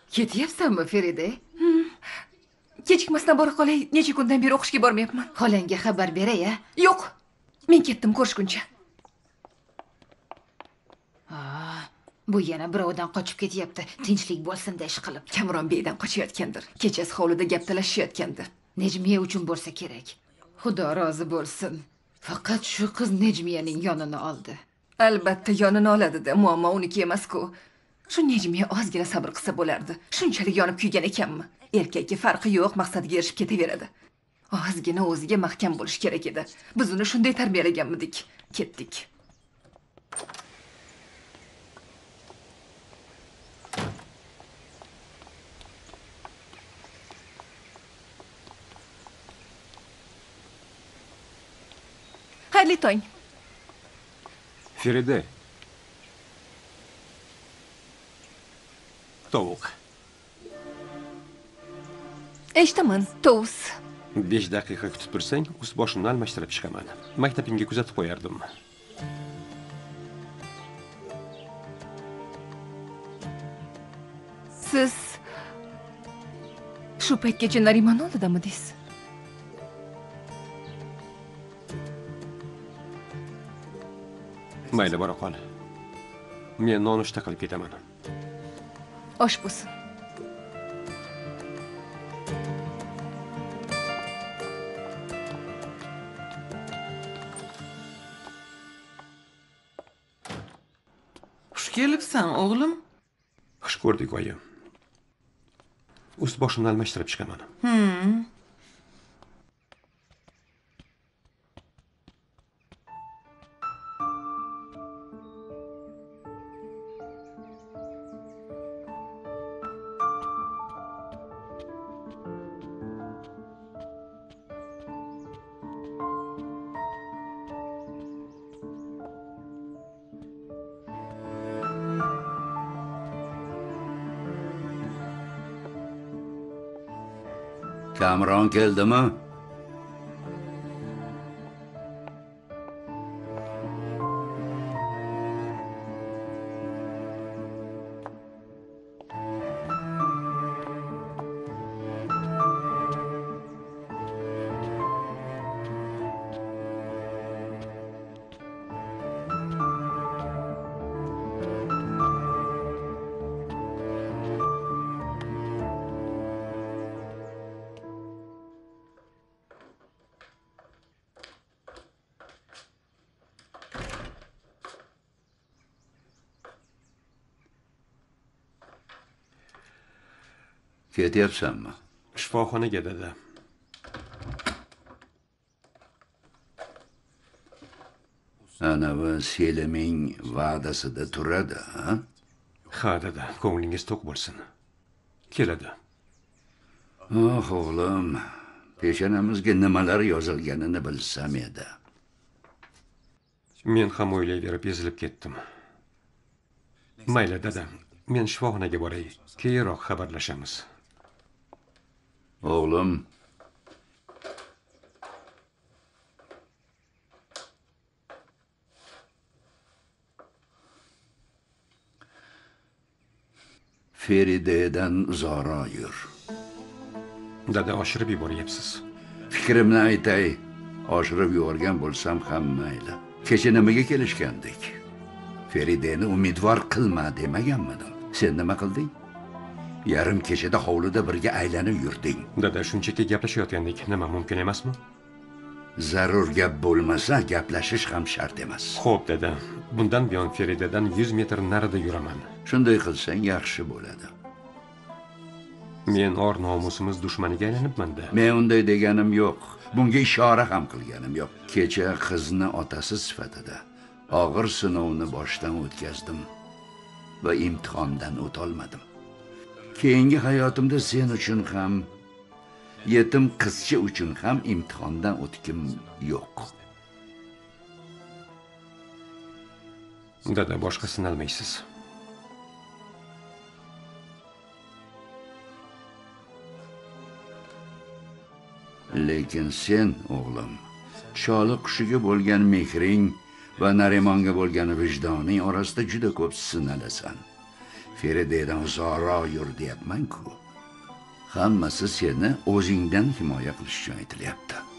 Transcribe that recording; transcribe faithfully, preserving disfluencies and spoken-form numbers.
Ketyapsanmi, Feride? Kechikmasdan bora qolay. Necha kundan beri o'qishga bormayapman. Xolangga xabar beray-a? Yo'q. Men ketdim ko'rishguncha. Bu yana birovdan qochib ketyapti. Tinchlik bo'lsin-da ish qilib. Kamron beydan qochayotgandir. Kechasi hovlida gap talashishayotgandir. Nejmiya uchun bo'lsa kerak. Xudo rozi bo'lsin. Faqat shu qiz Nejmiyaning yonini oldi. Albatta yonini oladi-da, muammo uniki emas-ku. Shu Nejmiya ozgina sabr qilsa bo'lardi. Shunchalik yonib kuygan ekanmi? Erkakka farqi yo'q, maqsadiga erishib ketaveradi. Ozgina o'ziga mahkam bo'lish kerak edi. Biz uni shunday tarbiyalaganmidik. Ketdik. Xayrli tong. Feride. Tovuq. Eshitaman, tovus. besh daqiqa kutib tursang, ust boshimni almashtirib chiqaman. Maktabingga kuzatib qo'yardim. Siz shu paytgacha Narimon oldidamidingiz? Mayli, bora qol. Men nonushta qilib ketaman. Osh bo'lsin. Xush kelibsan, o'g'lim? Xush ko'rdik, oyim. Ust boshimni almashtirib chiqaman. Hmm. Kamron keldimi? Ketyapsanmi? Shifoxonaga dedi. Anavi Seliming va'dasida turadi, ha? Ha, dedi. Ko'nglingiz to'q bo'lsin. Keladi. Oh, o'g'lim, peshonamizga nimalar yozilganini bilsam edi. Men ham o'ylayverib ezilib ketdim. Mayli, dada. Men shifoxonaga boray. Keyinroq xabarlashamiz. O'g'lim, Feridedan uzoqroq yur. Dada, oshirib yuboryapsiz. Fikrimni aytay, oshirib yuborgan bo'lsam ham mayli. Kecha nimaga kelishgandik? Ferideni umidvor qilma demaganmidim. Sen nima qilding? Yarim kechada hovlida birga aylanib yurding. Dada, shunchaki gaplashayotgandik. Nima mumkin emasmi? Zarur gap bo'lmasa, gaplashish ham shart emas. Xo'p, dada. Bundan buyon Feridadan yuz metr narida yuraman. Shunday qilsang yaxshi bo'ladi. Men or nomusimiz dushmaniga aylanibman-da. Men unday deganim yo'q. Bunga ishora ham qilganim yo'q. Kecha qizni otasi sifatida og'ir sinovni boshdan o'tkazdim va imtihondan o'tolmadim. Keyingi hayotimda sen uchun ham, yetim qizcha uchun ham imtihondan o'tkim yo'q. Dada, boshqa sinalmaysiz. Lekin sen, o'g'lim, choli qushiga bo'lgan mehring va Narimonga bo'lgan vijdoning orasida juda ko'p sinalasan. Feridadan uzoqroq yur deyapman-ku. Hammasi seni o'zingdan himoya qilish uchun aytilyapti.